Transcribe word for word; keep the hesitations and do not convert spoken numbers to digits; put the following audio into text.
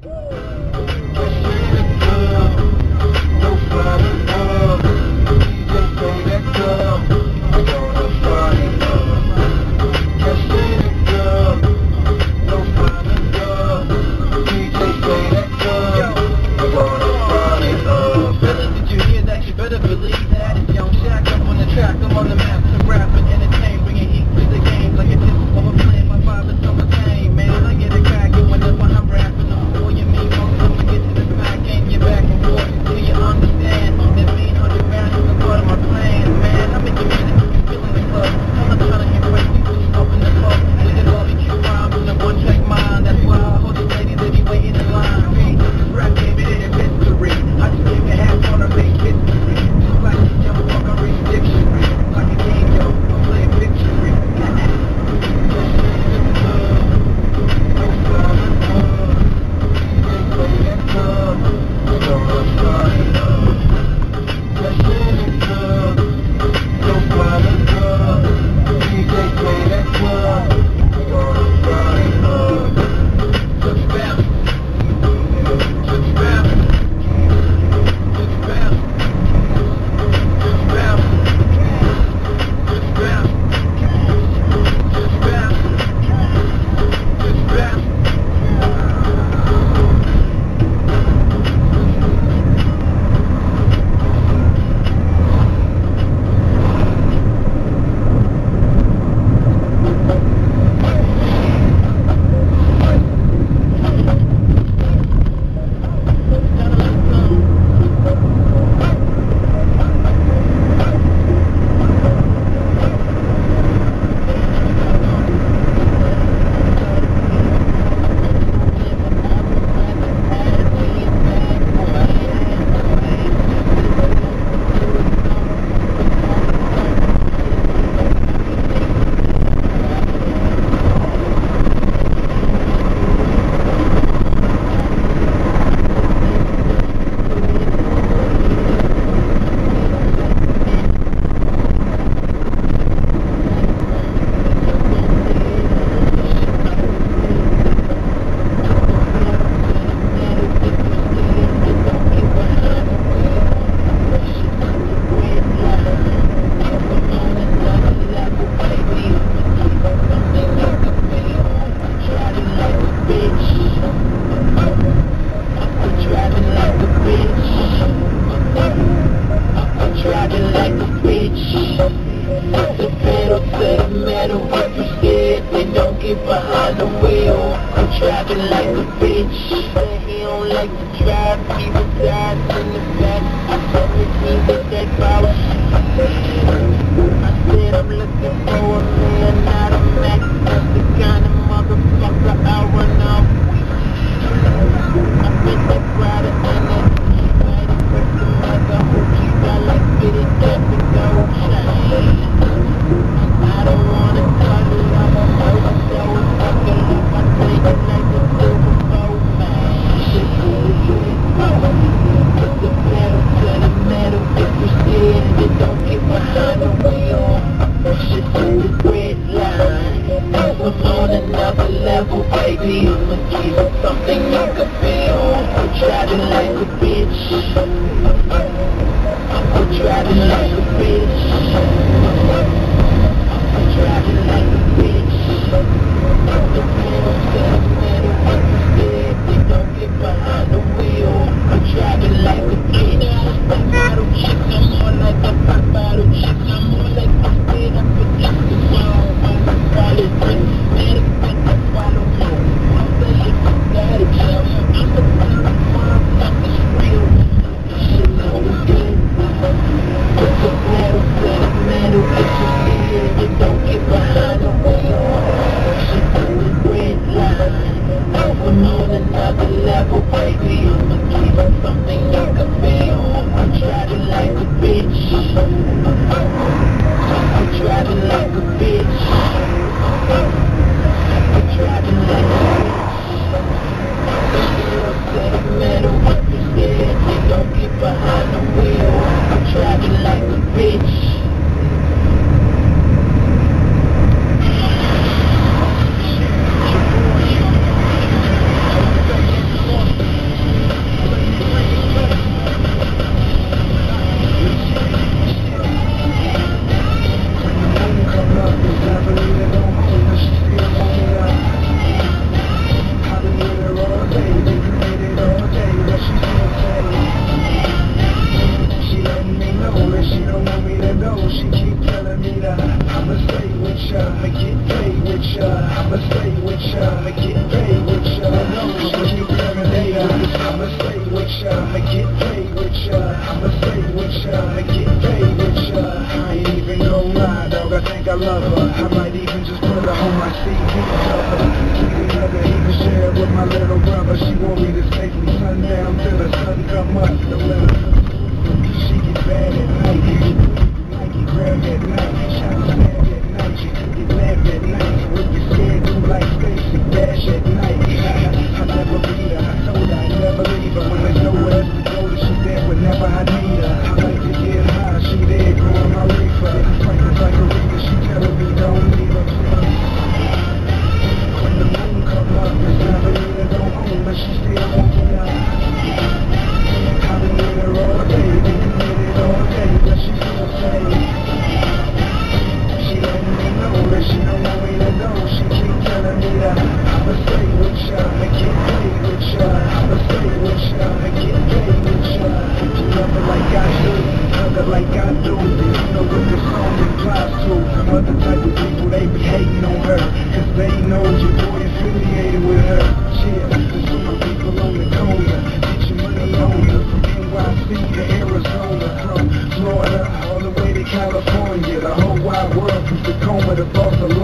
get behind the wheel. I'm driving like a bitch, but he don't like to drive. People died in the back. I told him he with that power. I said I'm looking for a man, not a Mac. That's the kind of motherfucker I run off with. I bet that Prada and that G-Mighty with the mother who she got like fitted cap and gold chain. I don't wanna cut it off, I'm overdose. Fuck it up, I take it like a silver boat, man. Put the pedal to the metal. If you're scared, then don't get behind the wheel. Shit to the red line. I'm on another level, baby. I'ma give you something you can feel. I'm driving like a bitch. I'm driving like a bitch. I'm driving like a bitch. The pedal to the metal. If you're scared, then don't get behind the wheel. I'm driving like a bitch. That bottle chick, I'm more like a pop bottle chick. I'm more like a spit up against the wall. I'm solid brick, static with the follow me. I'm the liquor static, yo. I'm the kind of motherfucker real. I love her. I might even just put her on my C D cover. She never even share with my little brother. She want me to stay from sundown till the sun come up. Don't let her. She get bad at night. Nike grab at night. Shot snap at night. She get laughed at night. When you scared, do like Stacy Dash at night. I never beat her. I told her I never leave her. When there's nowhere else to go, that she there whenever I need her. I like to get high. She there growing my reefer. Practice like a reader. She telling me don't leave her. When the moon come up, it's time for me to go home, but she still won't be out. I've been with her all day, been committed all day, but she still say she letting me know that she don't want me to go. She keep telling me that I'ma stay with ya and get paid with ya. I'ma stay with ya and get paid with ya. If you love her like I do, hug her like I do, then you know what the song implies to. Some other type of people, they be hating on her, cause they know your boy affiliated with her. Chill, there's so many people on the corner. Get your money on her, from N Y C to Arizona, from Florida all the way to California. The whole wide world from Tacoma to Barcelona.